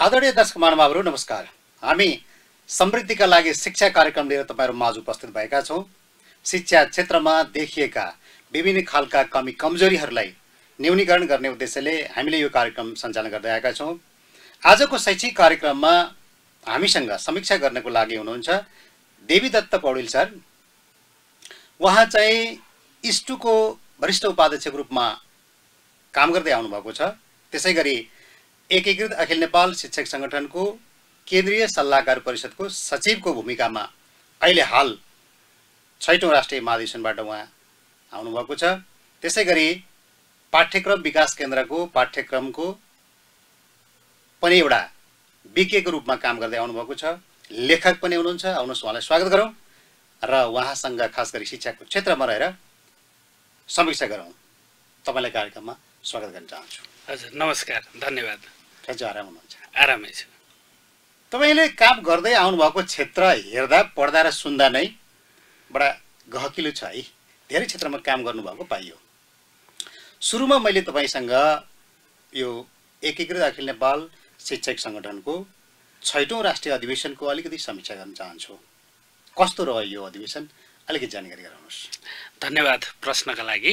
आदरणीय दर्शक महानुभावहरू नमस्कार। हामी समृद्धिका लागि शिक्षा कार्यक्रम लिएर तपाईहरु माझ उपस्थित भएका छौं। शिक्षा क्षेत्रमा देखिएका विभिन्न खालका कमी कमजोरीहरूलाई न्यूनीकरण गर्ने उद्देश्यले हामीले यो कार्यक्रम सञ्चालन गर्दै आएका छौं। आजको शैक्षिक कार्यक्रममा हामीसँग समीक्षा गर्नको लागि हुनुहुन्छ देवीदत्त पौडेल सर। उहाँ चाहिँ इस्टुको वरिष्ठ उपाध्यक्षको रूपमा काम गर्दै आउनु भएको छ। त्यसैगरी एकीकृत अखिल नेपाल शिक्षक संगठनको केन्द्रीय सल्लाहकार परिषदको सचिवको भूमिकामा अहिले हाल 6औं राष्ट्रिय महाधिवेशनबाट उहाँ आउनु भएको छ। त्यसैगरी पाठ्यक्रम विकास केन्द्रको पाठ्यक्रमको पनि एउटा विज्ञको रूपमा काम गर्दै आउनु भएको छ। लेखक पनि हुनुहुन्छ। आउनुहोस् उहाँलाई स्वागत गरौँ र उहाँसँग खास गरी शिक्षाको क्षेत्रमा रहेर समीक्षा गरौँ। तपाईलाई कार्यक्रममा स्वागत गर्न चाहन्छु। हजुर नमस्कार, धन्यवाद। हजुर आराम हुनुहुन्छ? आरामै छु। तपाईले काम गर्दै आउनु भएको क्षेत्र हेर्दा पढ्दा र सुन्दा नै बडा गहकिलो छ है। धेरै क्षेत्रमा काम गर्नुभएको पाइयो। सुरुमा मैले तपाईसँग यो एकीकृत अखिल नेपाल शिक्षक संगठनको 6औं राष्ट्रिय अधिवेशनको अलिकति समीक्षा गर्न चाहन्छु। कस्तो रह्यो यो अधिवेशन, अलिकति जानकारी गराउनुहोस्। धन्यवाद प्रश्नका लागि।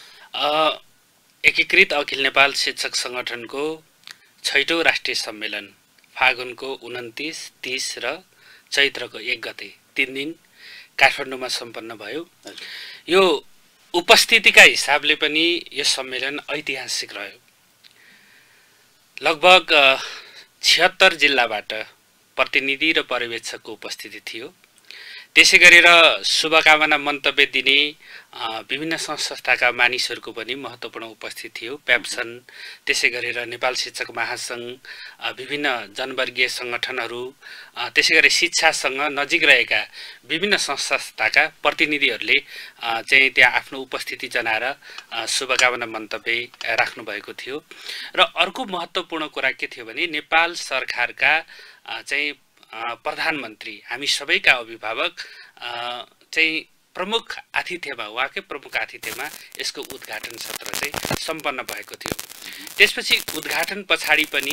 एकीकृत अखिल नेपाल शिक्षक संगठनको 6औं राष्ट्रिय सम्मेलन फागुनको 29, 30 र चैत्रको 1 गते 3 दिन काठमाडौँमा सम्पन्न भयो। यो उपस्थितिका हिसाबले पनि यो सम्मेलन ऐतिहासिक रह्यो। लगभग 76 जिल्लाबाट प्रतिनिधि र पर्यवेक्षकको उपस्थिति थियो। त्यसै गरेर शुभकामना मन्तव्य दिने विभिन्न संस्थाका मानिसहरूको पनि महत्त्वपूर्ण उपस्थिति थियो। प्याप्सन, त्यसै गरेर नेपाल शिक्षक महासंघ, विभिन्न जनवर्गीय सङ्गठनहरू, त्यसै गरी शिक्षासँग नजिक रहेका विभिन्न संस्थाका प्रतिनिधिहरूले चाहिँ त्यहाँ आफ्नो उपस्थिति जनाएर शुभकामना मन्तव्य राख्नु भएको थियो। र अर्को महत्त्वपूर्ण कुरा के थियो भने नेपाल सरकारका चाहिँ प्रधानमन्त्री, हामी सबैका अभिभावक चाहिँ प्रमुख आतिथ्यमा, उहाँकै प्रमुख आतिथ्यमा यसको उद्घाटन सत्र चाहिँ सम्पन्न भएको थियो। त्यसपछि उद्घाटन पछाडि पनि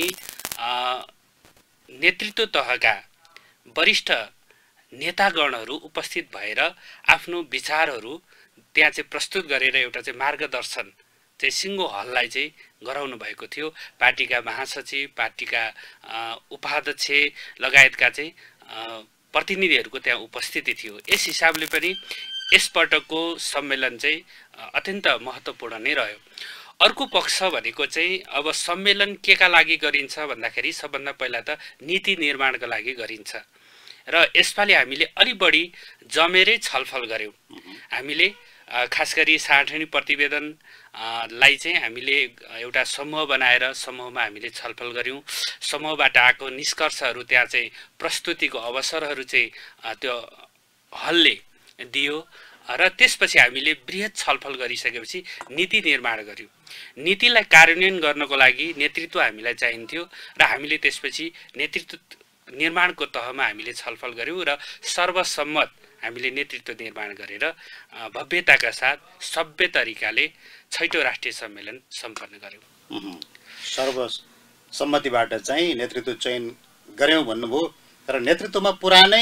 नेतृत्व तहका वरिष्ठ नेतागणहरू उपस्थित भएर आफ्नो विचारहरू त्यहाँ चाहिँ प्रस्तुत गरेर एउटा चाहिँ मार्गदर्शन चाहिँ सिङ्गो हललाई चाहिँ गराउनु भएको थियो। पार्टीका महासचिव, पार्टीका उपाध्यक्ष लगायतका चाहिँ प्रतिनिधिहरूको त्यहाँ उपस्थिति थियो। यस हिसाबले पनि यसपटकको सम्मेलन चाहिँ अत्यन्त महत्त्वपूर्ण नै रह्यो। अर्को पक्ष भनेको चाहिँ अब सम्मेलन केका लागि गरिन्छ भन्दाखेरि सबभन्दा पहिला त नीति निर्माणका लागि गरिन्छ र यसपालि हामीले अलि बढी जमेरै छलफल गर्यौँ। हामीले खास गरी सार्वजनिक प्रतिवेदन लाई चाहिँ हामीले एउटा समूह बनाएर समूहमा हामीले छलफल गर्यौँ। समूहबाट आएको निष्कर्षहरू त्यहाँ चाहिँ प्रस्तुतिको अवसरहरू चाहिँ त्यो हलले दियो र त्यसपछि हामीले बृहत छलफल गरिसकेपछि नीति निर्माण गर्यौँ। नीतिलाई कार्यान्वयन गर्नको लागि नेतृत्व हामीलाई चाहिन्थ्यो र हामीले त्यसपछि नेतृत्व निर्माणको तहमा हामीले छलफल गर्यौँ र सर्वसम्मत हामीले नेतृत्व निर्माण गरेर भव्यताका साथ सभ्य तरिकाले 6औं राष्ट्रिय सम्मेलन सम्पन्न गर्यौँ। सर्वसम्मतिबाट चाहिँ नेतृत्व चयन गर्यौँ भन्नुभयो, तर नेतृत्वमा पुरानै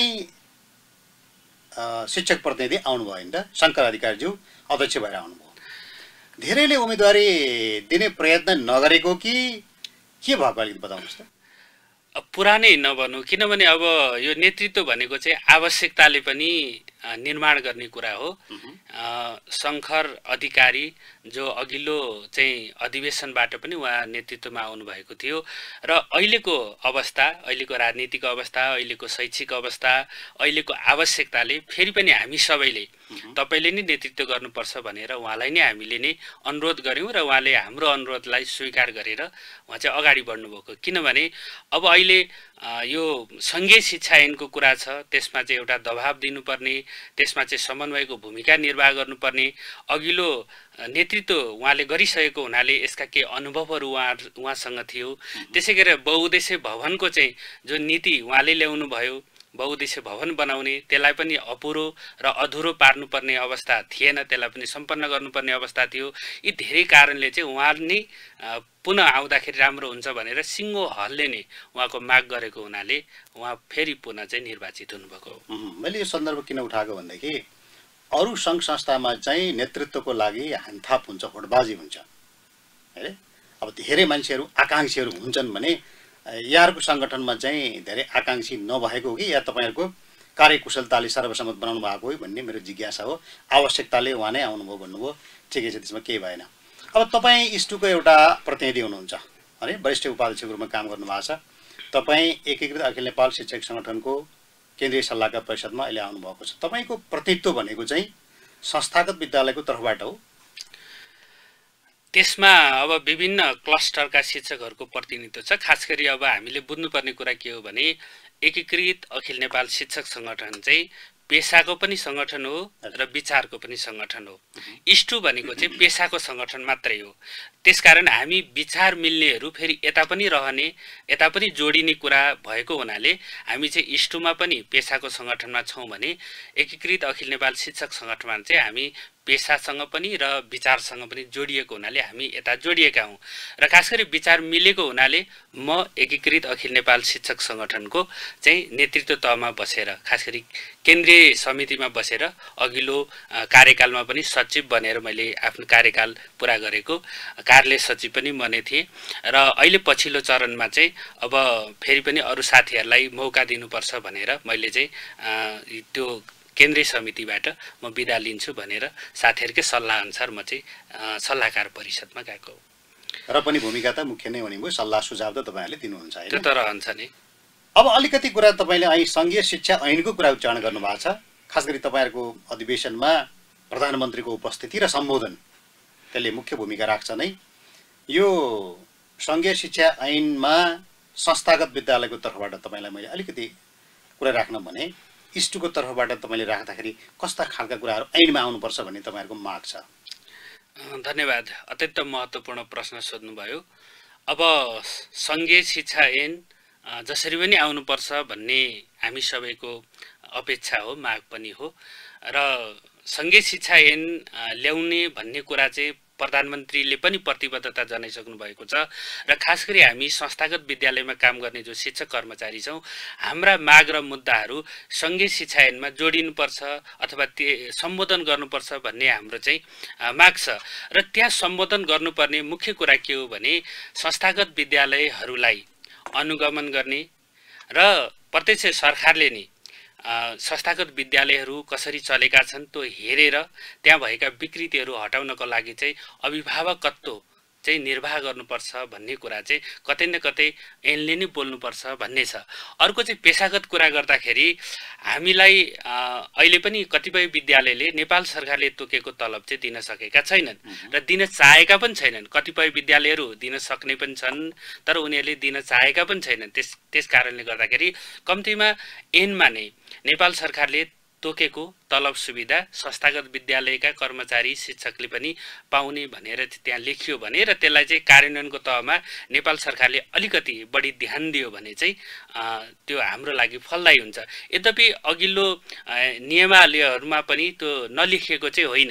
शिक्षक प्रतिनिधि आउनुभयो नि त, शङ्कर अधिकारीज्यू अध्यक्ष भएर आउनुभयो। धेरैले उम्मेदवारी दिने प्रयत्न नगरेको कि के भएको अलिकति बताउनुहोस् त। पुरानै नभनौँ, किनभने अब यो नेतृत्व भनेको चाहिँ आवश्यकताले पनि निर्माण गर्ने कुरा हो। शङ्कर अधिकारी जो अघिल्लो चाहिँ अधिवेशनबाट पनि उहाँ नेतृत्वमा आउनुभएको थियो र अहिलेको अवस्था, अहिलेको राजनीतिक अवस्था, अहिलेको शैक्षिक अवस्था, अहिलेको आवश्यकताले फेरि पनि हामी सबैले तपाईँले नै नेतृत्व गर्नुपर्छ भनेर उहाँलाई नै हामीले नै अनुरोध गऱ्यौँ र उहाँले हाम्रो अनुरोधलाई स्वीकार गरेर उहाँ चाहिँ अगाडि बढ्नुभएको। किनभने अब अहिले यो सङ्घीय शिक्षा ऐनको कुरा छ, त्यसमा चाहिँ एउटा दबाब दिनुपर्ने, त्यसमा चाहिँ समन्वयको भूमिका निर्वाह गर्नुपर्ने, अघिल्लो नेतृत्व उहाँले गरिसकेको हुनाले यसका केही अनुभवहरू उहाँसँग थियो। त्यसै गरेर बहुउद्देश्य भवनको चाहिँ जो नीति उहाँले ल्याउनु भयो, बहुउद्देश्य भवन बनाउने, त्यसलाई पनि अपुरो र अधुरो पार्नुपर्ने अवस्था थिएन, त्यसलाई पनि सम्पन्न गर्नुपर्ने अवस्था थियो। यी धेरै कारणले चाहिँ उहाँ नै पुनः आउँदाखेरि राम्रो हुन्छ भनेर सिङ्गो हलले नै उहाँको माग गरेको हुनाले उहाँ फेरि पुनः चाहिँ निर्वाचित हुनुभएको हो। मैले यो सन्दर्भ किन उठाएको भनेदेखि अरू सङ्घ संस्थामा चाहिँ नेतृत्वको लागि हानथाप हुन्छ, होडबाजी हुन्छ हैन। अब धेरै मान्छेहरू आकाङ्क्षीहरू हुन्छन् भने यहाँहरूको सङ्गठनमा चाहिँ धेरै आकाङ्क्षी नभएको हो कि या तपाईँहरूको कार्यकुशलताले सर्वसम्मत बनाउनु भएको हो भन्ने मेरो जिज्ञासा हो। आवश्यकताले उहाँ नै आउनुभयो भन्नुभयो, ठिकै छ, त्यसमा केही भएन। अब तपाईँ इस्टुको एउटा प्रतिनिधि हुनुहुन्छ है, वरिष्ठ उपाध्यक्षको रूपमा काम गर्नुभएको छ। तपाईँ एकीकृत अखिल नेपाल शिक्षक सङ्गठनको केन्द्रीय सल्लाहकार परिषदमा अहिले आउनुभएको छ। तपाईँको प्रतिनिधित्व भनेको चाहिँ संस्थागत विद्यालयको तर्फबाट हो? त्यसमा अब विभिन्न क्लस्टरका शिक्षकहरूको प्रतिनिधित्व छ। खास गरी अब हामीले बुझ्नुपर्ने कुरा के हो भने एकीकृत अखिल नेपाल शिक्षक सङ्गठन चाहिँ पेसाको पनि सङ्गठन हो र विचारको पनि सङ्गठन हो। इस्टु भनेको चाहिँ पेसाको सङ्गठन मात्रै हो। त्यसकारण हामी विचार मिल्नेहरू फेरि यता पनि रहने, यता पनि जोडिने कुरा भएको हुनाले हामी चाहिँ इस्टुमा पनि पेसाको सङ्गठनमा छौँ भने एकीकृत अखिल नेपाल शिक्षक सङ्गठनमा चाहिँ हामी पेसासँग पनि र विचारसँग पनि जोडिएको हुनाले हामी यता जोडिएका हौँ। र खास गरी विचार मिलेको हुनाले म एकीकृत अखिल नेपाल शिक्षक सङ्गठनको चाहिँ नेतृत्व तहमा बसेर, खास गरी केन्द्रीय समितिमा बसेर अघिल्लो कार्यकालमा पनि सचिव बनेर मैले आफ्नो कार्यकाल पुरा गरेको, कार्यालय सचिव पनि बने थिएँ। र अहिले पछिल्लो चरणमा चाहिँ अब फेरि पनि अरू साथीहरूलाई मौका दिनुपर्छ भनेर मैले चाहिँ त्यो केन्द्रीय समितिबाट म बिदा लिन्छु भनेर साथीहरूकै सल्लाहअनुसार म चाहिँ सल्लाहकार परिषदमा गएको हो। र पनि भूमिका त मुख्य नै हुने भयो, सल्लाह सुझाव त तपाईँहरूले दिनुहुन्छ हैन? त्यो त रहन्छ नि। अब अलिकति कुरा तपाईँले અહીં सङ्घीय शिक्षा ऐनको कुरा उच्चारण गर्नुभएको छ। खास गरी तपाईँहरूको अधिवेशनमा प्रधानमन्त्रीको उपस्थिति र सम्बोधन त्यसले मुख्य भूमिका राख्छ नै। यो सङ्घीय शिक्षा ऐनमा संस्थागत विद्यालयको तर्फबाट तपाईँलाई मैले अलिकति कुरा राख्न भने इस्टुको तर्फबाट तपाईँले राख्दाखेरि कस्ता खालका कुराहरू ऐनमा आउनुपर्छ भन्ने तपाईँहरूको माग छ? धन्यवाद, अत्यन्त महत्त्वपूर्ण प्रश्न सोध्नुभयो। अब सङ्घीय शिक्षा ऐन जसरी पनि आउनुपर्छ भन्ने हामी सबैको अपेक्षा हो, माग पनि हो। र सङ्घीय शिक्षा ऐन ल्याउने भन्ने कुरा चाहिँ प्रधानमन्त्रीले पनि प्रतिबद्धता जनाइसक्नु भएको छ। र खास गरी हामी संस्थागत विद्यालयमा काम गर्ने जो शिक्षक कर्मचारी छौँ, हाम्रा माग र मुद्दाहरू सङ्घीय शिक्षा ऐनमा जोडिनुपर्छ अथवा सम्बोधन गर्नुपर्छ भन्ने हाम्रो चाहिँ माग छ। र त्यहाँ सम्बोधन गर्नुपर्ने मुख्य कुरा के हो भने संस्थागत विद्यालयहरूलाई अनुगमन गर्ने र प्रत्यक्ष सरकारले नि संस्थागत विद्यालयहरू कसरी चलेका छन् त्यो हेरेर त्यहाँ भएका विकृतिहरू हटाउनको लागि चाहिँ अभिभावकत्व चाहिँ निर्वाह गर्नुपर्छ भन्ने कुरा चाहिँ कतै न कतै ऐनले नै बोल्नुपर्छ भन्ने छ। अर्को चाहिँ पेसागत कुरा गर्दाखेरि हामीलाई अहिले पनि कतिपय विद्यालयले नेपाल सरकारले तोकेको तलब चाहिँ दिन सकेका छैनन् र दिन चाहेका पनि छैनन्। कतिपय विद्यालयहरू दिन सक्ने पनि छन् तर उनीहरूले दिन चाहेका पनि छैनन्। त्यस कारणले गर्दाखेरि कम्तीमा ऐनमा नै नेपाल सरकारले तोकेको तलब सुविधा संस्थागत विद्यालयका कर्मचारी शिक्षकले पनि पाउने भनेर त्यहाँ लेखियो भने र त्यसलाई चाहिँ कार्यान्वयनको तहमा नेपाल सरकारले अलिकति बढी ध्यान दियो भने चाहिँ त्यो हाम्रो लागि फलदायी हुन्छ। यद्यपि अघिल्लो नियमावलीहरूमा पनि त्यो नलेखिएको चाहिँ होइन।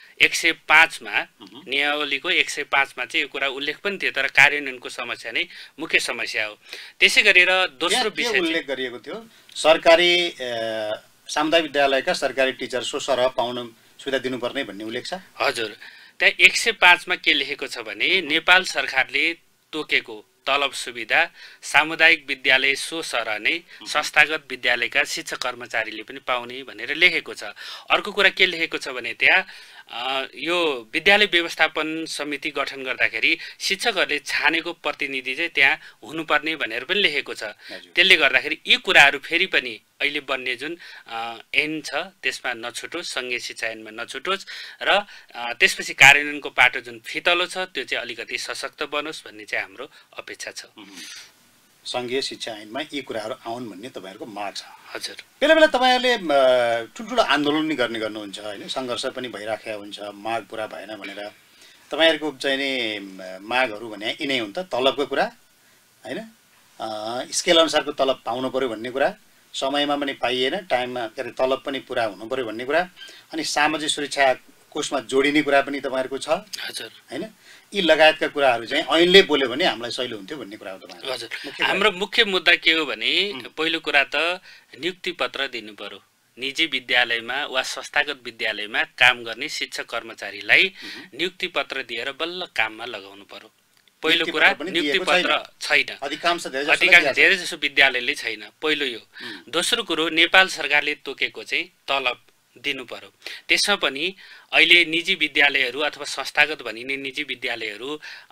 105 मा नियमावलीको 105 मा चाहिँ यो कुरा उल्लेख पनि थियो तर कार्यान्वयनको समस्या नै मुख्य समस्या हो। त्यसै गरेर दोस्रो विषय उल्लेख गरिएको थियो सरकारी सामुदायिक विद्यालयका सरकारी टिचर सरह पाउन सुविधा दिनुपर्ने भन्ने उल्लेख छ। हजुर, त्यहाँ 105 मा के लेखेको छ भने नेपाल सरकारले तोकेको तलब सुविधा सामुदायिक विद्यालय सरह नै संस्थागत विद्यालयका शिक्षक कर्मचारीले पनि पाउने भनेर लेखेको छ। अर्को कुरा के लेखेको छ भने त्यहाँ यो विद्यालय व्यवस्थापन समिति गठन गर्दाखेरि शिक्षकहरूले छानेको प्रतिनिधि चाहिँ त्यहाँ हुनुपर्ने भनेर पनि लेखेको छ। त्यसले गर्दाखेरि यी कुराहरू फेरि पनि अहिले बन्ने जुन ऐन छ त्यसमा नछुटोस्, सङ्घीय शिक्षा ऐनमा नछुटोस् र त्यसपछि कार्यान्वयनको पाटो जुन फितलो छ त्यो चाहिँ अलिकति सशक्त बनोस् भन्ने चाहिँ हाम्रो अपेक्षा छ। सङ्घीय शिक्षा ऐनमा यी कुराहरू आउन् भन्ने तपाईँहरूको माग छ। हजुर, बेला बेला तपाईँहरूले ठुल्ठुलो आन्दोलन नि गर्नुहुन्छ होइन, सङ्घर्ष पनि भइराखेको हुन्छ, माग पुरा भएन भनेर। तपाईँहरूको चाहिँ नि मागहरू भने यिनै हुन् त, तलबको कुरा होइन, स्केल अनुसारको तलब पाउनु पऱ्यो भन्ने कुरा समयमा पनि पाइएन, टाइममा के अरे तलब पनि पुरा हुनु पर्यो भन्ने कुरा, अनि सामाजिक सुरक्षा कोषमा जोडिने कुरा पनि तपाईँहरूको छ हजुर हैन। यी लगायतका कुराहरू चाहिँ ऐनले बोल्यो भने हामीलाई सहिलो हुन्थ्यो भन्ने कुरा हो तपाईहरु। हजुर, हाम्रो मुख्य मुद्दा के हो भने पहिलो कुरा त नियुक्ति पत्र दिनु पर्यो। निजी विद्यालयमा वा संस्थागत विद्यालयमा काम गर्ने शिक्षक कर्मचारीलाई नियुक्ति पत्र दिएर बल्ल काममा लगाउनु पर्यो। पहिलो कुरा नियुक्ति पत्र छैन, अधिकांश धेरै जसो विद्यालयले छैन, पहिलो यो। दोस्रो कुरो नेपाल सरकारले तोकेको चाहिँ तलब दिनु पर्यो। त्यसमा पनि अहिले निजी विद्यालयहरू अथवा संस्थागत भनिने निजी विद्यालयहरू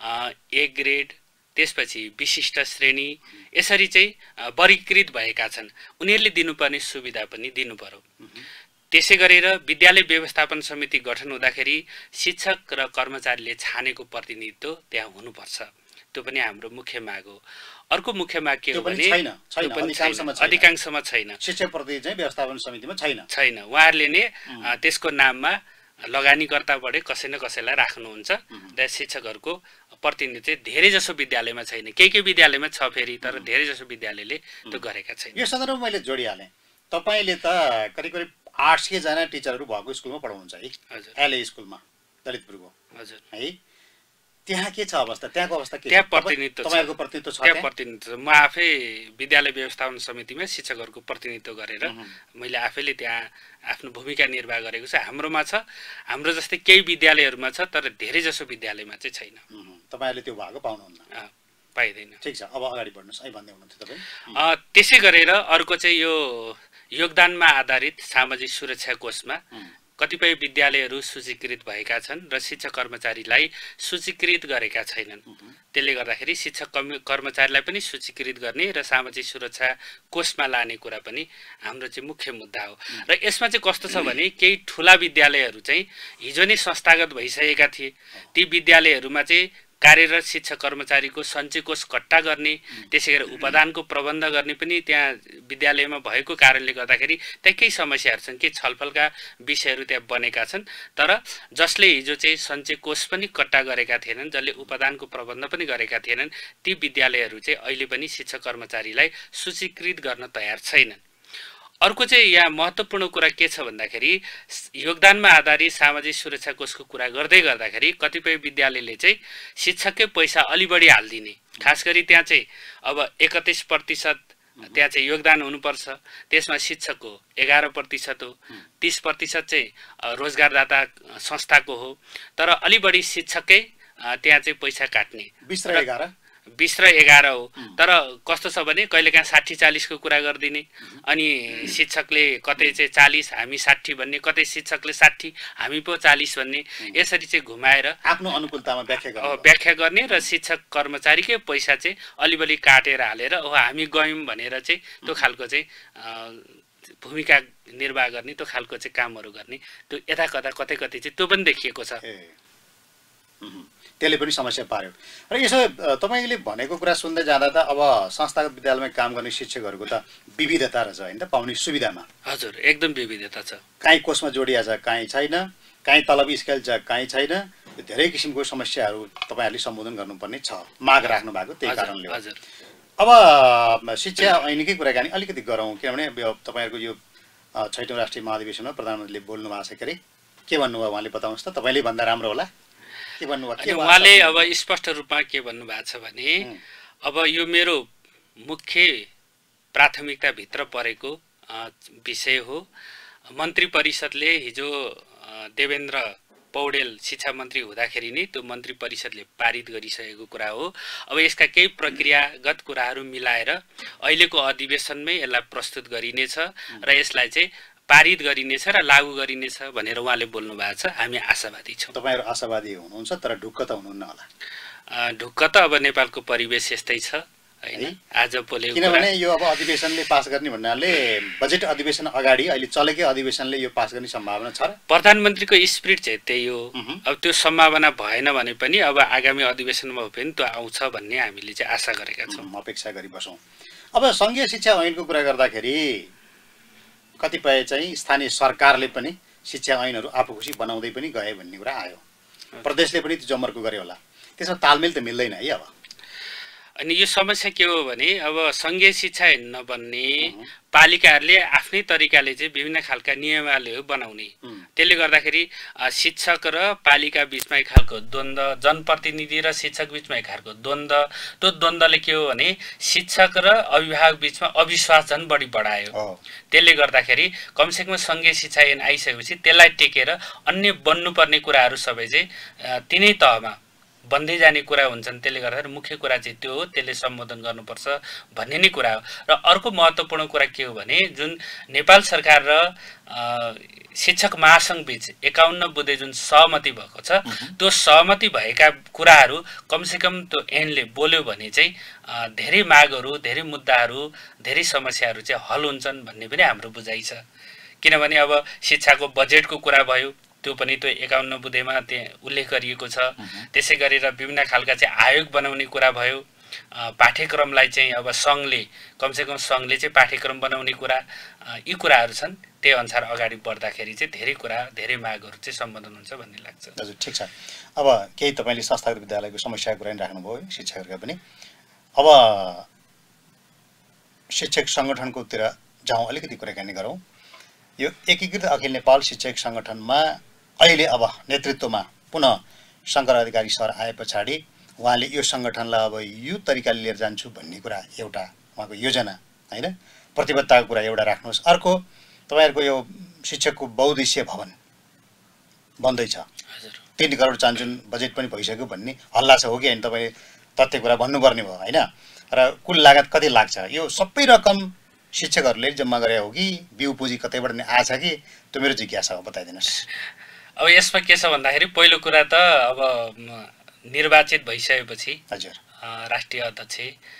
ए ग्रेड, त्यसपछि विशिष्ट श्रेणी, यसरी चाहिँ वर्गीकृत भएका छन्। उनीहरूले दिनुपर्ने सुविधा पनि दिनु पर्यो। त्यसै गरेर विद्यालय व्यवस्थापन समिति गठन हुँदाखेरि शिक्षक र कर्मचारीले छानेको प्रतिनिधित्व त्यहाँ हुनुपर्छ। त्यो पनि हाम्रो मुख्य माग हो। अर्को मुख्य माग के हो भने अधिकांशमा छैन, शिक्षक प्रतिनिधि चाहिँ व्यवस्थापन समितिमा छैन। उहाँहरूले नै त्यसको नाममा लगानीकर्ता बढे कसै न कसैलाई राख्नुहुन्छ र शिक्षकहरूको प्रतिनिधि चाहिँ धेरै जसो विद्यालयमा छैन। केही विद्यालयमा छ फेरि, तर धेरै जसो विद्यालयले त्यो गरेका छैन। यो सन्दर्भमा मैले जोडिहालेँ। तपाईँले त करिब करिब 800 जना टिचरहरू भएको स्कुलमा पढाउनुहुन्छ है? हजुर, एलए स्कुलमा, दलितपुरको। हजुर, है त्यहाँ के छ अवस्था? त्यहाँको अवस्था के छ? त्यहाँ प्रतिनिधित्व छ, तपाईँहरूको प्रतिनिधित्व छ त्यहाँ प्रतिनिधित्व। म आफै विद्यालय व्यवस्थापन समितिमा शिक्षकहरूको प्रतिनिधित्व गरेर मैले आफैले त्यहाँ आफ्नो भूमिका निर्वाह गरेको छ। हाम्रोमा छ, हाम्रो जस्तै केही विद्यालयहरूमा छ, तर धेरै जसो विद्यालयमा चाहिँ छैन। तपाईँहरूले त्यो भाग पाउनुहुन्न? पाइँदैन। ठिक छ, अब अगाडि बढ्नुहोस्। है भन्दै हुनुहुन्थ्यो तपाईँ। त्यसै गरेर अर्को चाहिँ यो योगदानमा आधारित सामाजिक सुरक्षा कोषमा कतिपय विद्यालयहरू सूचीकृत भएका छन् र शिक्षक कर्मचारीलाई सूचीकृत गरेका छैनन्। त्यसले गर्दाखेरि शिक्षक कर्मचारीलाई पनि सूचीकृत गर्ने र सामाजिक सुरक्षा कोषमा लाने कुरा पनि हाम्रो चाहिँ मुख्य मुद्दा हो। र यसमा चाहिँ कस्तो छ भने केही ठुला विद्यालयहरू चाहिँ हिजो नै संस्थागत भइसकेका थिए। ती विद्यालयहरूमा चाहिँ कार्यरत शिक्षक कर्मचारीको सञ्चय कोष कट्टा गर्ने, त्यसै गरी उपदानको प्रबन्ध गर्ने पनि त्यहाँ विद्यालयमा भएको कारणले गर्दाखेरि त्यहाँ केही समस्याहरू छन्, केही छलफलका विषयहरू त्यहाँ बनेका छन्। तर जसले हिजो चाहिँ सञ्चय कोष पनि कट्टा गरेका थिएनन्, जसले उपदानको प्रबन्ध पनि गरेका थिएनन्, ती विद्यालयहरू चाहिँ अहिले पनि शिक्षक कर्मचारीलाई सूचीकृत गर्न तयार छैनन्। अर्को चाहिँ यहाँ महत्त्वपूर्ण कुरा के छ भन्दाखेरि योगदानमा आधारित सामाजिक सुरक्षा कोषको कुरा गर्दै गर्दाखेरि कतिपय विद्यालयले चाहिँ शिक्षककै पैसा अलि बढी हालिदिने, खास गरी त्यहाँ चाहिँ अब 31% त्यहाँ चाहिँ योगदान हुनुपर्छ, त्यसमा शिक्षकको 11% हो, 30% चाहिँ रोजगारदाता संस्थाको हो, तर अलि बढी शिक्षककै त्यहाँ चाहिँ पैसा काट्ने 20 र 11 हो। तर कस्तो छ भने कहिलेकाहीँ 60-40 को कुरा गरिदिने, अनि शिक्षकले कतै चाहिँ 40 हामी 60 भन्ने, कतै शिक्षकले 60 हामी पो 40 भन्ने, यसरी चाहिँ घुमाएर आफ्नो अनुकूलतामा व्याख्या गर्ने र शिक्षक कर्मचारीकै पैसा चाहिँ अलिबलि काटेर हालेर हो हामी गयौँ भनेर चाहिँ त्यो खालको चाहिँ भूमिका निर्वाह गर्ने, त्यो खालको चाहिँ कामहरू गर्ने, त्यो यता कता कतै कतै चाहिँ त्यो पनि देखिएको छ। त्यसले पनि समस्या पार्यो। र यसो तपाईँले भनेको कुरा सुन्दै जाँदा त अब संस्थागत विद्यालयमा काम गर्ने शिक्षकहरूको त विविधता रहेछ होइन त, पाउने सुविधामा? हजुर, एकदम विविधता छ। काहीँ कोषमा जोडिया छ, काहीँ छैन, काहीँ तलब स्केल छ, काहीँ छैन। धेरै किसिमको समस्याहरू तपाईँहरूले सम्बोधन गर्नुपर्ने छ, माग राख्नु भएको त्यही कारणले हो। अब शिक्षा ऐनकै कुराकानी अलिकति गरौँ, किनभने तपाईँहरूको यो 6औं राष्ट्रिय महाधिवेशनमा प्रधानमन्त्रीले बोल्नु भएको छ के अरे, के भन्नुभयो उहाँले बताउनुहोस् त, तपाईँले भन्दा राम्रो होला। उहाँले अब स्पष्ट रूपमा के भन्नुभएको छ भने अब यो मेरो मुख्य प्राथमिकताभित्र परेको विषय हो। मन्त्री परिषदले हिजो देवेन्द्र पौडेल शिक्षा मन्त्री हुँदाखेरि नै त्यो मन्त्री परिषदले पारित गरिसकेको कुरा हो। अब यसका केही प्रक्रियागत कुराहरू मिलाएर अहिलेको अधिवेशनमै यसलाई प्रस्तुत गरिनेछ र यसलाई चाहिँ पारित गरिनेछ र लागू गरिनेछ भनेर उहाँले बोल्नु भएको छ। हामी आशावादी छौँ। तपाईँहरू आशावादी हुनुहुन्छ, तर ढुक्क त हुनुहुन्न होला? ढुक्क त अब नेपालको परिवेश यस्तै छ हैन। आज बोलेको किनभने यो अब अधिवेशनले पास गर्ने भन्नाले बजेट अधिवेशन अगाडि अहिले चलेकै अधिवेशनले यो पास गर्ने सम्भावना छ र? प्रधानमन्त्रीको स्पिरिट चाहिँ त्यही हो। अब त्यो सम्भावना भएन भने पनि अब आगामी अधिवेशनमा हो पनि त्यो आउँछ भन्ने हामीले चाहिँ आशा गरेका छौँ, अपेक्षा गरी बसौँ। अब सङ्घीय शिक्षा ऐनको कुरा गर्दाखेरि कतिपय चाहिँ स्थानीय सरकारले पनि शिक्षा ऐनहरू आफू खुसी बनाउँदै पनि गए भन्ने कुरा आयो। प्रदेशले पनि त्यो जमर्को गर्यो होला, त्यसमा तालमेल त मिल्दैन है? अब अनि यो समस्या के हो भने अब सङ्घीय शिक्षा नबन्ने पालिकाहरूले आफ्नै तरिकाले चाहिँ विभिन्न खालका नियमावलीहरू बनाउने, त्यसले गर्दाखेरि शिक्षक र पालिका बिचमा एक खालको द्वन्द्व, जनप्रतिनिधि र शिक्षक बिचमा एक खालको द्वन्द्व, त्यो द्वन्द्वले के हो भने शिक्षक र अभिभावक बिचमा अविश्वास झन् बढी बढायो। त्यसले गर्दाखेरि कमसेकम सङ्घीय शिक्षा ऐन आइसकेपछि त्यसलाई टेकेर अन्य बन्नुपर्ने कुराहरू सबै चाहिँ तिनै तहमा बन्दै जाने कुरा हुन्छन्। त्यसले गर्दाखेरि मुख्य कुरा चाहिँ त्यो हो, त्यसले सम्बोधन गर्नुपर्छ भन्ने नै कुरा हो। र अर्को महत्त्वपूर्ण कुरा के हो भने जुन नेपाल सरकार र शिक्षक महासङ्घ बीच 51 बुँदे जुन सहमति भएको छ, त्यो सहमति भएका कुराहरू कमसेकम त्यो ऐनले बोल्यो भने चाहिँ धेरै मागहरू, धेरै मुद्दाहरू, धेरै समस्याहरू चाहिँ हल हुन्छन् भन्ने पनि हाम्रो बुझाइ छ। किनभने अब शिक्षाको बजेटको कुरा भयो, त्यो पनि त्यो 51 बुँदेमा त्यहाँ उल्लेख गरिएको छ। त्यसै गरेर विभिन्न खालका चाहिँ आयोग बनाउने कुरा भयो, पाठ्यक्रमलाई चाहिँ अब सङ्घले कमसेकम सङ्घले चाहिँ पाठ्यक्रम बनाउने कुरा, यी कुराहरू छन्। त्यही अनुसार अगाडि बढ्दाखेरि चाहिँ धेरै कुरा, धेरै मागहरू चाहिँ सम्बोधन हुन्छ भन्ने लाग्छ। हजुर, ठिक छ। अब केही तपाईँले संस्थागत विद्यालयको समस्याको कुरा नि राख्नुभयो, शिक्षकहरूका पनि। अब शिक्षक सङ्गठनकोतिर जाउँ, अलिकति कुराकानी गरौँ। यो एकीकृत अखिल नेपाल शिक्षक सङ्गठनमा अहिले अब नेतृत्वमा पुनः शङ्कर अधिकारी सर आए पछाडि उहाँले यो सङ्गठनलाई अब यो तरिकाले लिएर जान्छु भन्ने कुरा एउटा उहाँको योजना, होइन, प्रतिबद्धताको कुरा एउटा राख्नुहोस्। अर्को तपाईँहरूको यो शिक्षकको बहुउद्देश्य भवन बन्दैछ, 3 करोड चाहन्छन्, बजेट पनि भइसक्यो भन्ने हल्ला छ, हो कि होइन? तपाईँ तथ्य कुरा भन्नुपर्ने भयो, होइन? र कुल लागत कति लाग्छ? यो सबै रकम शिक्षकहरूले जम्मा गरे हो कि बिउ पुँजी कतैबाट नि आछ कि? त्यो मेरो जिज्ञासा हो, बताइदिनुहोस्। अब यसमा के छ भन्दाखेरि पहिलो कुरा त अब निर्वाचित भइसकेपछि हजुर राष्ट्रिय अध्यक्ष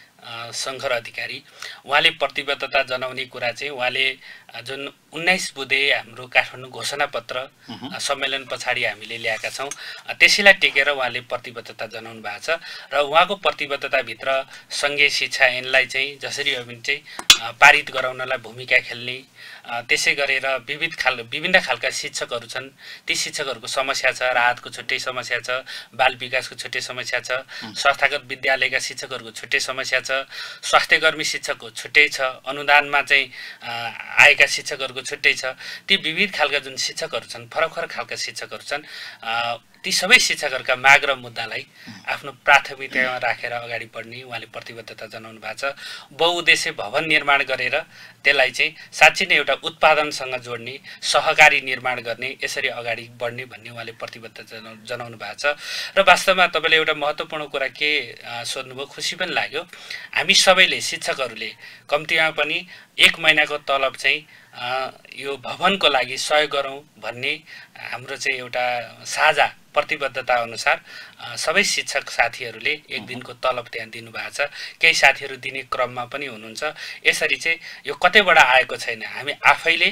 शङ्कर अधिकारी उहाँले प्रतिबद्धता जनाउने कुरा चाहिँ उहाँले जुन 19 बुँदे हाम्रो काठमाडौँ घोषणापत्र सम्मेलन पछाडि हामीले ल्याएका छौँ, त्यसैलाई टेकेर उहाँले प्रतिबद्धता जनाउनु भएको छ। र उहाँको प्रतिबद्धताभित्र सङ्घीय शिक्षा ऐनलाई चाहिँ जसरी पनि चाहिँ पारित गराउनलाई भूमिका खेल्ने, त्यसै गरेर विभिन्न खालका शिक्षकहरू छन्, ती शिक्षकहरूको समस्या छ, राहतको छुट्टै समस्या छ, बाल विकासको छुट्टै समस्या छ, संस्थागत विद्यालयका शिक्षकहरूको छुट्टै समस्या छ, स्वास्थ्यकर्मी शिक्षकको छुट्टै छ, अनुदानमा चाहिँ आएका शिक्षकहरूको छुट्टै छ। ती विविध खालका जुन शिक्षकहरू छन्, फरक फरक खालका शिक्षकहरू छन्, ती सबै शिक्षकहरूका माग र मुद्दालाई आफ्नो प्राथमिकतामा राखेर अगाडि बढ्ने उहाँले प्रतिबद्धता जनाउनु भएको छ। बहुउद्देश्य भवन निर्माण गरेर त्यसलाई चाहिँ साँच्चै नै एउटा उत्पादनसँग जोड्ने, सहकारी निर्माण गर्ने, यसरी अगाडि बढ्ने भन्ने उहाँले प्रतिबद्धता जनाउनु भएको छ। र वास्तवमा तपाईँले एउटा महत्त्वपूर्ण कुरा के सोध्नुभयो, खुसी पनि लाग्यो। हामी सबैले शिक्षकहरूले कम्तीमा पनि 1 महिनाको तलब चाहिँ यो भवनको लागि सहयोग गरौँ भन्ने हाम्रो चाहिँ एउटा साझा प्रतिबद्धता अनुसार सबै शिक्षक साथीहरूले 1 दिनको तलब त्यहाँ दिनुभएको छ। केही साथीहरू दिने क्रममा पनि हुनुहुन्छ। यसरी चाहिँ यो कतैबाट आएको छैन, हामी आफैले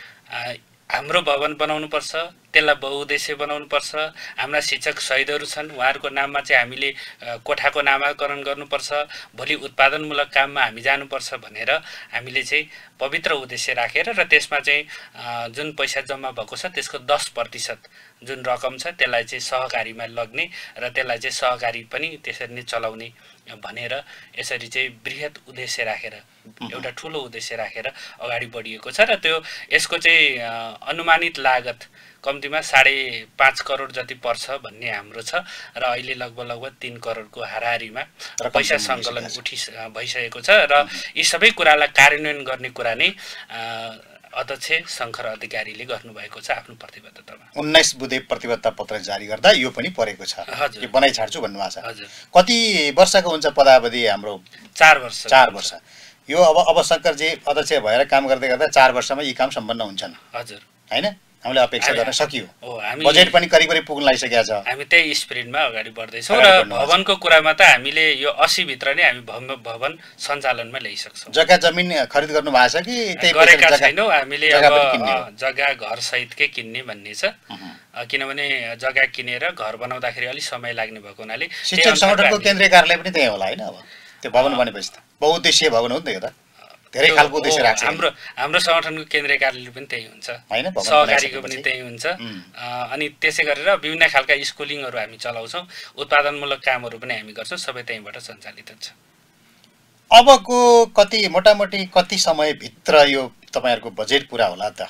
हाम्रो भवन बनाउनुपर्छ, त्यसलाई बहुउद्देश्य बनाउनुपर्छ। हाम्रा शिक्षक शहीदहरू छन्, उहाँहरूको नाममा चाहिँ हामीले कोठाको नामाकरण गर्नुपर्छ, भोलि उत्पादनमूलक काममा हामी जानुपर्छ भनेर हामीले चाहिँ पवित्र उद्देश्य राखेर र त्यसमा चाहिँ जुन पैसा जम्मा भएको छ त्यसको 10% जुन रकम छ त्यसलाई चाहिँ सहकारीमा लग्ने र त्यसलाई चाहिँ सहकारी पनि त्यसरी नै चलाउने भनेर यसरी चाहिँ बृहत उद्देश्य राखेर, एउटा ठुलो उद्देश्य राखेर अगाडि बढिएको छ। र त्यो यसको चाहिँ अनुमानित लागत कम्तीमा 5.5 करोड जति पर्छ भन्ने हाम्रो छ। र अहिले लगभग 3 करोडको हाराहारीमा पैसा सङ्कलन भइसकेको छ। र यी सबै कुरालाई कार्यान्वयन गर्ने कुरा नै अध्यक्ष शङ्कर अधिकारीले गर्नुभएको छ आफ्नो प्रतिबद्धतामा। 19 बुँदे प्रतिबद्धता पत्र जारी गर्दा यो पनि परेको छ, यो बनाइ छाड्छु भन्नुभएको छ। हजुर। कति वर्षको हुन्छ पदावधि हाम्रो? 4 वर्ष। 4 वर्ष। यो अब शङ्करजी अध्यक्ष भएर काम गर्दै गर्दा 4 वर्षमा यी काम सम्पन्न हुन्छन्, हजुर, हैन? हामीले अपेक्षा गर्न सकियो। हामी बजेट पनि करिब पुग्न लागिसकेको छ। हामी त्यही स्पिरिटमा अगाडि बढ्दैछौँ र भवनको कुरामा त हामीले यो 80 भित्र नै हामी भवन सञ्चालनमा ल्याइसक्छौँ। जग्गा जमिन खरिद गर्नु भएको छ कि त्यही गरेका छैनौँ हामीले? अब जग्गा घर सहितकै किन्ने भन्ने छ, किनभने जग्गा किनेर घर बनाउँदाखेरि अलिक समय लाग्ने भएको हुनाले शिक्षक सङ्गठनको केन्द्रीय कार्यालय पनि त्यही होला, होइन? अब त्यो भवन बनेपछि त बहुउद्देश्य भवन हो नि त, यो त धेरै खालको उद्देश्य राख्छ। हाम्रो सङ्गठनको केन्द्रीय कार्यालय पनि त्यही हुन्छ, हैन? सहकारीको पनि त्यही हुन्छ। अनि त्यसै गरेर विभिन्न खालका स्कुलिङहरू हामी चलाउँछौँ, उत्पादनमूलक कामहरू पनि हामी गर्छौँ, सबै त्यहीँबाट सञ्चालित हुन्छ। अबको कति मोटामोटी कति समयभित्र यो तपाईँहरूको बजेट पुरा होला त?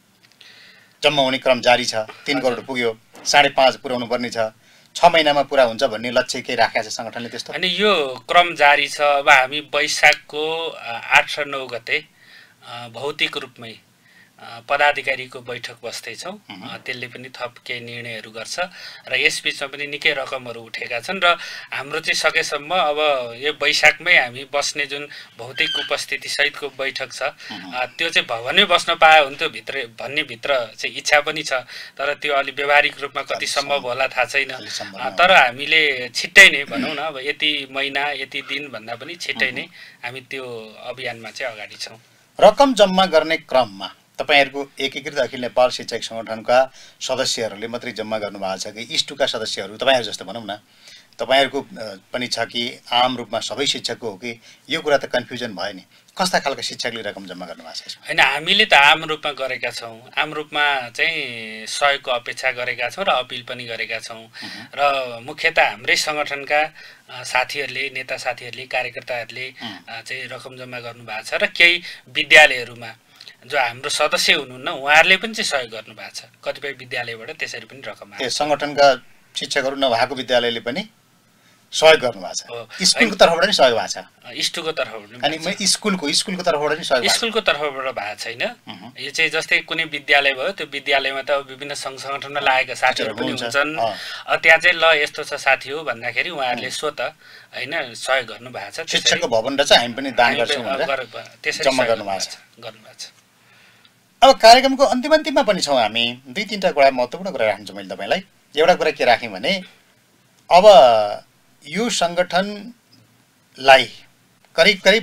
जम्मा हुने क्रम जारी छ, 3 करोड पुग्यो, 5.5 पुर्याउनु पर्ने छ, 6 महिनामा पुरा हुन्छ भन्ने लक्ष्य केही राखेको छ सङ्गठनले त्यस्तो? अनि यो क्रम जारी छ। अब हामी वैशाखको 8 र 9 गते भौतिक रूपमै पदाधिकारीको बैठक बस्दैछौँ। त्यसले पनि थप केही निर्णयहरू गर्छ र यस बिचमा पनि निकै रकमहरू उठेका छन् र हाम्रो चाहिँ सकेसम्म अब यो वैशाखमै हामी बस्ने जुन भौतिक उपस्थिति सहितको बैठक छ त्यो चाहिँ भवनमै बस्न पाए हुन्थ्यो भित्र भन्ने भित्र चाहिँ इच्छा पनि छ, तर त्यो अलि व्यावहारिक रूपमा कति सम्भव होला थाहा छैन। तर हामीले छिट्टै नै भनौँ न, अब यति महिना यति दिन भन्दा पनि छिट्टै नै हामी त्यो अभियानमा चाहिँ अगाडि छौँ। रकम जम्मा गर्ने क्रममा तपाईहरूको एकीकृत अखिल नेपाल शिक्षक सङ्गठनका सदस्यहरूले मात्रै जम्मा गर्नुभएको छ कि इष्टुका सदस्यहरू तपाईँहरू जस्तो भनौँ न तपाईँहरूको पनि छ कि आम रूपमा सबै शिक्षकको हो कि? यो कुरा त कन्फ्युजन भयो नि। कस्ता खालका शिक्षकले रकम जम्मा गर्नुभएको छ? होइन, हामीले त आम रूपमा गरेका छौँ। आम रूपमा चाहिँ सहयोगको अपेक्षा गरेका छौँ र अपिल पनि गरेका छौँ र मुख्यतः हाम्रै सङ्गठनका साथीहरूले, नेता साथीहरूले, कार्यकर्ताहरूले चाहिँ रकम जम्मा गर्नुभएको छ र केही विद्यालयहरूमा जो हाम्रो सदस्य हुनुहुन्न उहाँहरूले पनि चाहिँ सहयोग गर्नुभएको छ। कतिपय विद्यालयबाट त्यसरी पनि रकम आयो। सङ्गठनका शिक्षकहरू नभएको विद्यालयले पनि सहयोग गर्नुभएको छ? स्कुलको तर्फबाट नि सहयोग भएको छ? स्कुलको तर्फबाट। अनि स्कुलको तर्फबाट नि सहयोग? स्कुलको तर्फबाट भएको छैन। यो चाहिँ जस्तै कुनै विद्यालय भयो, त्यो विद्यालयमा त विभिन्न सङ्घ सङ्गठनमा लागेका साथीहरू पनि हुन्छन्। त्यहाँ चाहिँ ल यस्तो छ साथी हो भन्दाखेरि उहाँहरूले स्वत होइन सहयोग गर्नुभएको छ। शिक्षकको भवन र चाहिँ हामी पनि दान गर्छौँ त्यसरी जम्मा गर्नुभएको छ। अब कार्यक्रमको अन्तिममा पनि छौँ हामी। 2-3टा कुरा महत्त्वपूर्ण कुरा राख्छु मैले तपाईँलाई। एउटा कुरा के राखेँ भने अब यो सङ्गठनलाई करिब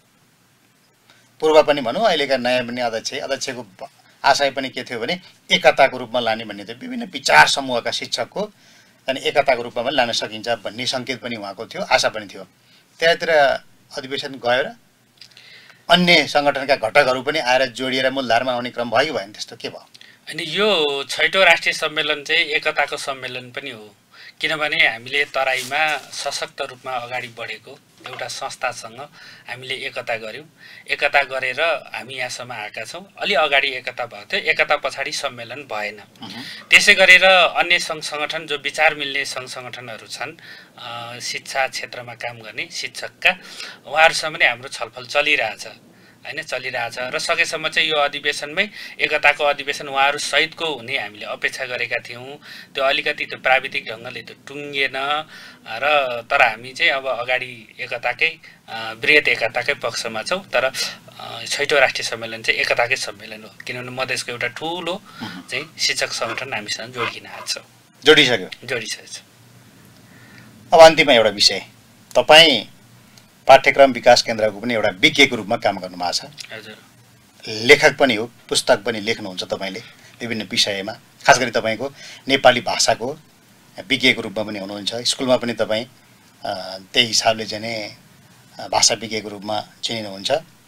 पूर्व पनि भनौँ अहिलेका नयाँ पनि अध्यक्षको आशय पनि के थियो भने एकताको रूपमा लाने भन्ने थियो। विभिन्न विचार समूहका शिक्षकको अनि एकताको रूपमा पनि लान सकिन्छ भन्ने सङ्केत पनि उहाँको थियो, आशा पनि थियो। त्यहाँतिर अधिवेशन गएर अन्य सङ्गठनका घटकहरू पनि आएर जोडिएर मूलधारमा आउने क्रम भयो कि भएन? त्यस्तो के भयो? अनि यो 6औं राष्ट्रिय सम्मेलन चाहिँ एकताको सम्मेलन पनि हो, किनभने हामीले तराईमा सशक्त रूपमा अगाडि बढेको एउटा संस्थासँग हामीले एकता गऱ्यौँ। एकता गरेर हामी यहाँसम्म आएका छौँ। अलि अगाडि एकता भएको थियो, एकता पछाडि सम्मेलन भएन। त्यसै गरेर अन्य सङ्घ सङ्गठन जो विचार मिल्ने सङ्घ सङ्गठनहरू छन् शिक्षा क्षेत्रमा काम गर्ने शिक्षकका, उहाँहरूसँग पनि हाम्रो छलफल चलिरहेछ होइन, चलिरहेछ र सकेसम्म चाहिँ यो अधिवेशनमै एकताको अधिवेशन उहाँहरू सहितको हुने हामीले अपेक्षा गरेका थियौँ। त्यो अलिकति त्यो प्राविधिक ढङ्गले त्यो टुङ्गिएन र तर हामी चाहिँ अब अगाडि एकताकै वृहत एकताकै पक्षमा छौँ। तर 6औं राष्ट्रिय सम्मेलन चाहिँ एकताकै सम्मेलन हो, किनभने मधेसको एउटा ठुलो चाहिँ शिक्षक सङ्गठन हामीसँग जोडिन आएको छ। जोडिसकेको छ। अब अन्तिममा एउटा विषय, तपाईँ पाठ्यक्रम विकास केन्द्रको पनि एउटा विज्ञको रूपमा काम गर्नुभएको छ। हजुर। लेखक पनि हो, पुस्तक पनि लेख्नुहुन्छ तपाईँले विभिन्न विषयमा, खास गरी तपाईँको नेपाली भाषाको विज्ञको रूपमा पनि हुनुहुन्छ। स्कुलमा पनि तपाईँ त्यही हिसाबले चाहिँ भाषा विज्ञको रूपमा चिनिनुहुन्छ।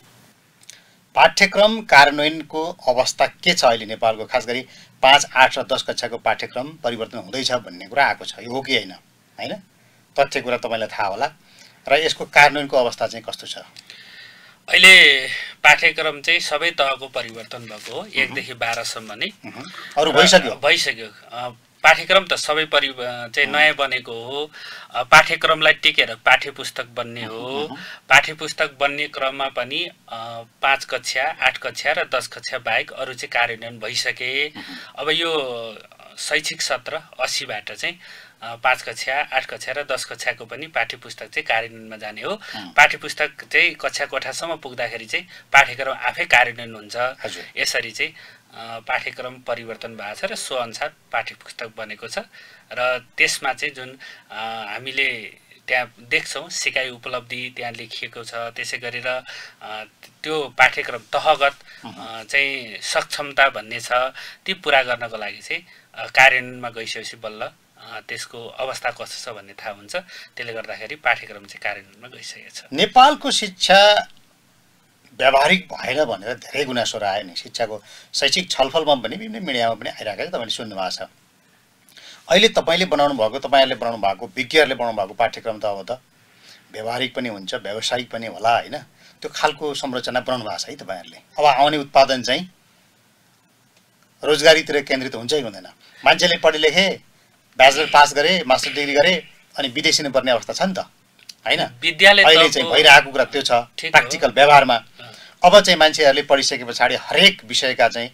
पाठ्यक्रम कार्यान्वयनको अवस्था के छ अहिले नेपालको? खास गरी 5, 8 र 10 कक्षाको पाठ्यक्रम परिवर्तन हुँदैछ भन्ने कुरा आएको छ, यो हो कि होइन? तथ्य कुरा तपाईँलाई थाहा होला र यसको कार्यान्वयनको अवस्था चाहिँ कस्तो छ? अहिले पाठ्यक्रम चाहिँ सबै तहको परिवर्तन भएको हो, 1 देखि 12 सम्म नै। अरू भइसक्यो? पाठ्यक्रम त सबै चाहिँ नयाँ बनेको हो। पाठ्यक्रमलाई टिकेर पाठ्यपुस्तक बन्ने हो। पाठ्यपुस्तक बन्ने क्रममा पनि 5 कक्षा, 8 कक्षा र 10 कक्षा बाहेक अरू चाहिँ कार्यान्वयन भइसके। अब यो शैक्षिक सत्र 80बाट चाहिँ 5 कक्षा, 8 कक्षा र 10 कक्षाको पनि पाठ्यपुस्तक चाहिँ कार्यान्वयनमा जाने हो। पाठ्यपुस्तक चाहिँ कक्षा कोठासम्म पुग्दाखेरि चाहिँ पाठ्यक्रम आफै कार्यान्वयन हुन्छ। यसरी चाहिँ पाठ्यक्रम परिवर्तन भएको छ र सो अनुसार पाठ्यपुस्तक बनेको छ र त्यसमा चाहिँ जुन हामीले त्यहाँ देख्छौँ सिकाइ उपलब्धि त्यहाँ लेखिएको छ। त्यसै गरेर त्यो पाठ्यक्रम तहगत चाहिँ सक्षमता भन्ने छ, ती पुरा गर्नको लागि चाहिँ कार्यान्वयनमा गइसकेपछि बल्ल त्यसको अवस्था कस्तो छ भन्ने थाहा हुन्छ। त्यसले गर्दाखेरि पाठ्यक्रम चाहिँ कार्यान्वयनमा गइसकेको छ। नेपालको शिक्षा व्यावहारिक भएन भनेर धेरै गुनासोहरू आयो नि। शिक्षाको शैक्षिक छलफलमा पनि विभिन्न मिडियामा पनि आइरहेको छ, तपाईँले सुन्नुभएको छ। अहिले तपाईँले बनाउनु भएको, तपाईँहरूले बनाउनु भएको, विज्ञहरूले बनाउनु भएको पाठ्यक्रम त अब त व्यवहारिक पनि हुन्छ, व्यावसायिक पनि होला होइन, त्यो खालको संरचना बनाउनु भएको छ है तपाईँहरूले। अब आउने उत्पादन चाहिँ रोजगारीतिर केन्द्रित हुन्छ कि हुँदैन? मान्छेले पढे लेखे, ब्याचलर पास गरे, मास्टर डिग्री गरे अनि विदेशिनु पर्ने अवस्था छ नि त होइन? अहिले चाहिँ भइरहेको कुरा त्यो छ प्र्याक्टिकल व्यवहारमा। अब चाहिँ मान्छेहरूले पढिसके पछाडि हरेक विषयका चाहिँ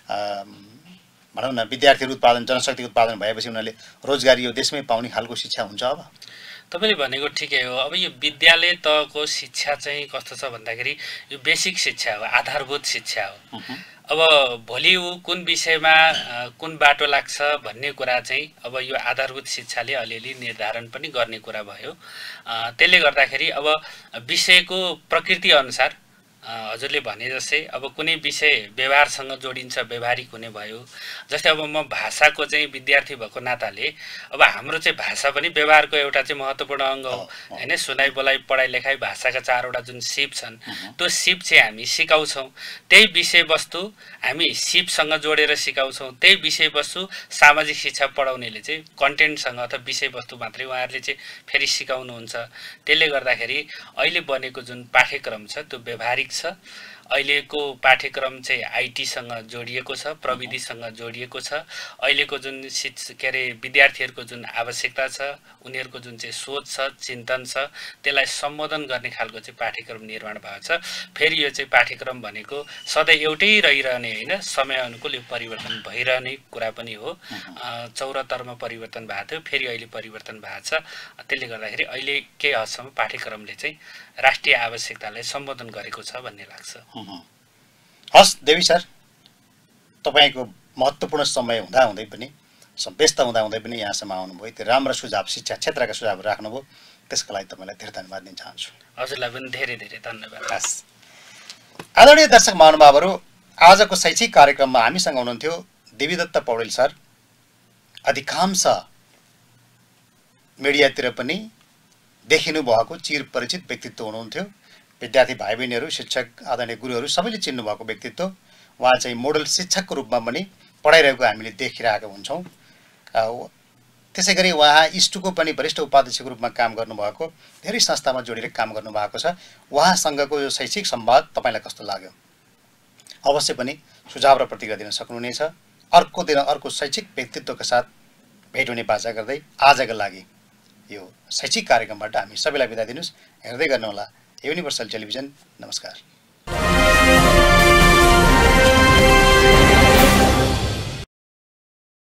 भनौँ न विद्यार्थीहरू उत्पादन, जनशक्ति उत्पादन भएपछि उनीहरूले रोजगारी यो देशमै पाउने खालको शिक्षा हुन्छ। अब तपाईँले भनेको ठिकै हो। अब यो विद्यालय तहको शिक्षा चाहिँ कस्तो छ भन्दाखेरि यो बेसिक शिक्षा हो, आधारभूत शिक्षा हो। अब भोलि ऊ कुन विषयमा कुन बाटो लाग्छ भन्ने कुरा चाहिँ अब यो आधारभूत शिक्षाले अलिअलि निर्धारण पनि गर्ने कुरा भयो। त्यसले गर्दाखेरि अब विषयको प्रकृति अनुसार हजुरले भने जस्तै अब कुनै विषय व्यवहारसँग जोडिन्छ, व्यवहारिक हुने भयो। जस्तै अब म भाषाको चाहिँ विद्यार्थी भएको नाताले अब हाम्रो चाहिँ भाषा पनि व्यवहारको एउटा चाहिँ महत्त्वपूर्ण अङ्ग हो होइन। सुनाइ बोलाइ पढाइ लेखाइ भाषाका 4वटा जुन सिप छन् त्यो सिप चाहिँ हामी सिकाउँछौँ। त्यही विषयवस्तु हामी सिपसँग जोडेर सिकाउँछौँ। त्यही विषयवस्तु सामाजिक शिक्षा पढाउनेले चाहिँ कन्टेन्टसँग अथवा विषयवस्तु मात्रै उहाँहरूले चाहिँ फेरि सिकाउनुहुन्छ। त्यसले गर्दाखेरि अहिले बनेको जुन पाठ्यक्रम छ त्यो व्यवहारिक छ। अहिलेको पाठ्यक्रम चाहिँ आइटीसँग जोडिएको छ, प्रविधिसँग जोडिएको छ। अहिलेको जुन विद्यार्थीहरूको जुन आवश्यकता छ, उनीहरूको जुन चाहिँ सोच छ, चिन्तन छ, त्यसलाई सम्बोधन गर्ने खालको चाहिँ पाठ्यक्रम निर्माण भएको छ। फेरि यो चाहिँ पाठ्यक्रम भनेको सधैँ एउटै रहिरहने होइन, समय अनुकूल यो परिवर्तन भइरहने कुरा पनि हो। 74मा परिवर्तन भएको थियो, फेरि अहिले परिवर्तन भएको छ। त्यसले गर्दाखेरि अहिले केही हदसम्म पाठ्यक्रमले चाहिँ राष्ट्रिय आवश्यकतालाई सम्बोधन गरेको छ भन्ने लाग्छ। हस् देवी सर, तपाईँको महत्त्वपूर्ण समय हुँदाहुँदै पनि, व्यस्त हुँदाहुँदै पनि यहाँसम्म आउनुभयो, त्यो राम्रो सुझाव, शिक्षा क्षेत्रका सुझाव राख्नुभयो, त्यसको लागि तपाईँलाई धेरै धन्यवाद दिन चाहन्छु। हजुरलाई पनि धेरै धेरै धन्यवाद। हस्, आदरणीय दर्शक महानुभावहरू, आजको शैक्षिक कार्यक्रममा हामीसँग हुनुहुन्थ्यो देवीदत्त पौडेल सर। अधिकांश मिडियातिर पनि देखिनु भएको चिरपरिचित व्यक्तित्व हुनुहुन्थ्यो। विद्यार्थी भाइ बहिनीहरू, शिक्षक, आदरणीय गुरुहरू सबैले चिन्नु भएको व्यक्तित्व। उहाँ चाहिँ मोडल शिक्षकको रूपमा पनि पढाइरहेको हामीले देखिरहेका हुन्छौँ। त्यसै गरी उहाँ इस्टुको पनि वरिष्ठ उपाध्यक्षको रूपमा काम गर्नुभएको, धेरै संस्थामा जोडेर काम गर्नुभएको छ। उहाँसँगको यो शैक्षिक संवाद तपाईँलाई कस्तो लाग्यो? अवश्य पनि सुझाव र प्रतिक्रिया दिन सक्नुहुनेछ। अर्को दिन अर्को शैक्षिक व्यक्तित्वका साथ भेट हुने बाचा गर्दै आजका लागि यो शैक्षिक कार्यक्रमबाट हामी सबैलाई बिदा दिनुहोस्। हेर्दै गर्नुहोला युनिभर्सल टेलिभिजन। नमस्कार।